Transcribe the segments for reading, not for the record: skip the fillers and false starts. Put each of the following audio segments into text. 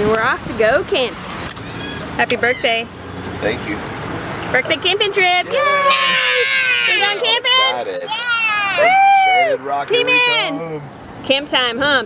And we're off to go camping. Happy birthday. Thank you. Birthday camping trip. Yay! We going camping? Excited. Woo! Shredded rock, Team here we in. come. Camp time, huh?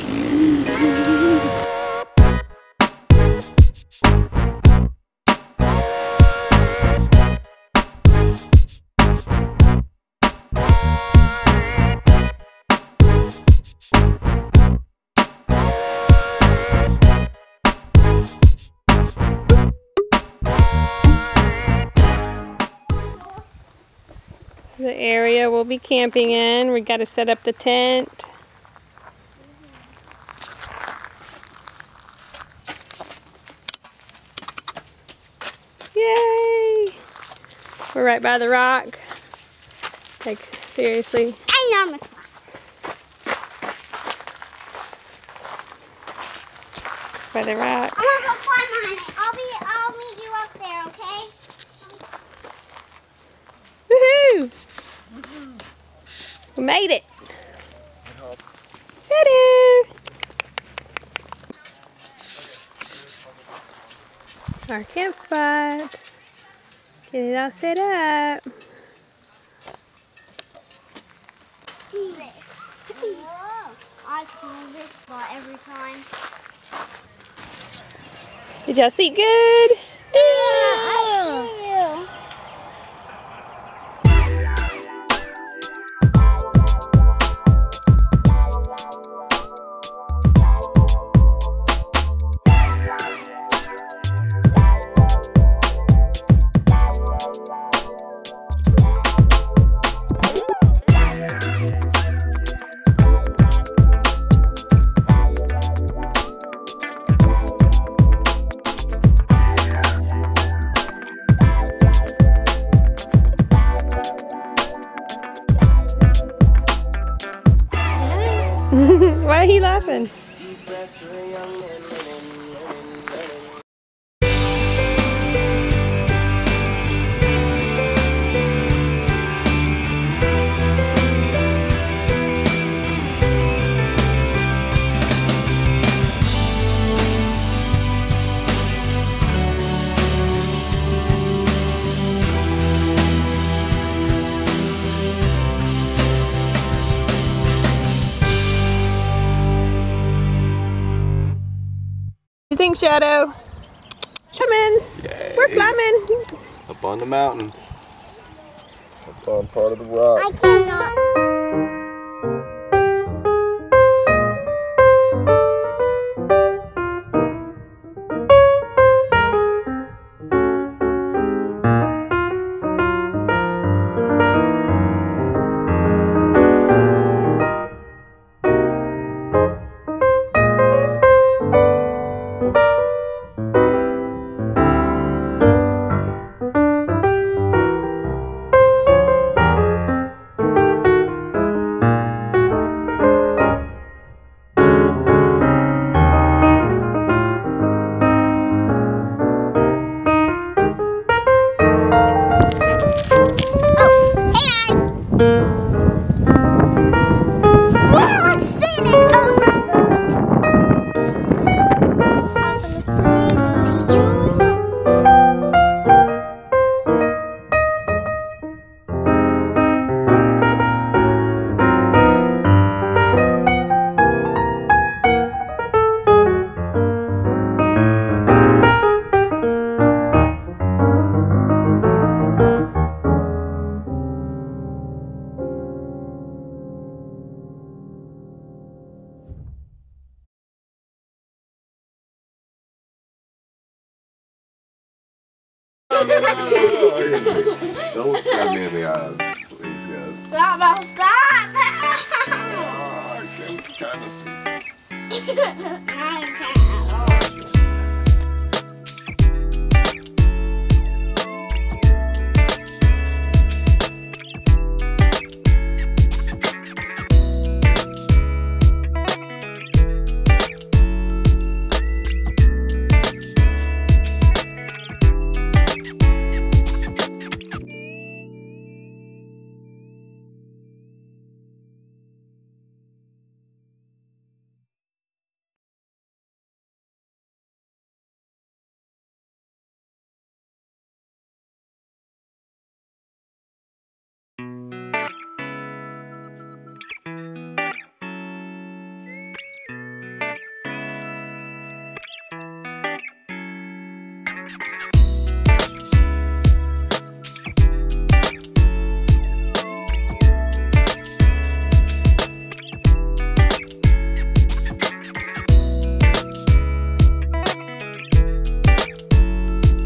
The area we'll be camping in. We got to set up the tent. Yay! We're right by the rock. Like, seriously. I know. By the rock. I'm gonna go climb behind it. I'll meet you up there, okay? Woohoo! We made it! Ta-da! Our camp spot. Get it all set up. I climb this spot every time. Did y'all sleep good? I do. Why are you laughing? What do you think, Shadow? Come in. Yay. We're climbing. Up on the mountain. Up on part of the rock. I cannot. Don't stare me in the eyes, please, guys. Stop! Stop! Oh, I can kind of see.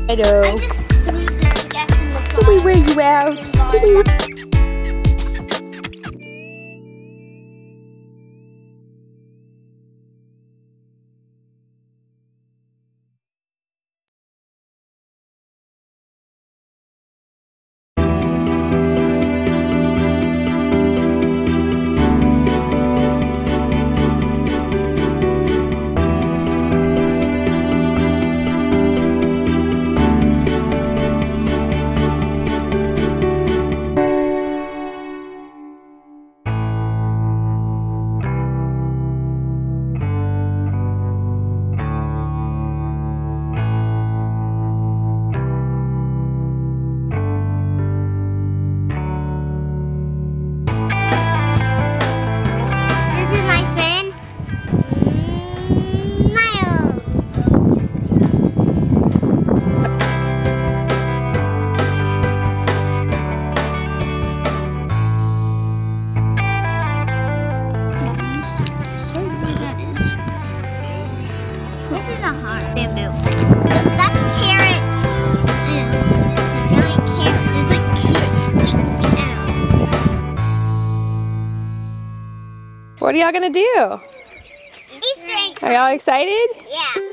I know. I just threw the pickaxe in the fire. Did we wear you out? Did we? This is my friend, Miles. This is a heart. Bamboo. That's carrot. Yeah. It's a giant carrot. There's like carrots sticking out. What are y'all gonna do? Easter egg. Are y'all excited? Yeah.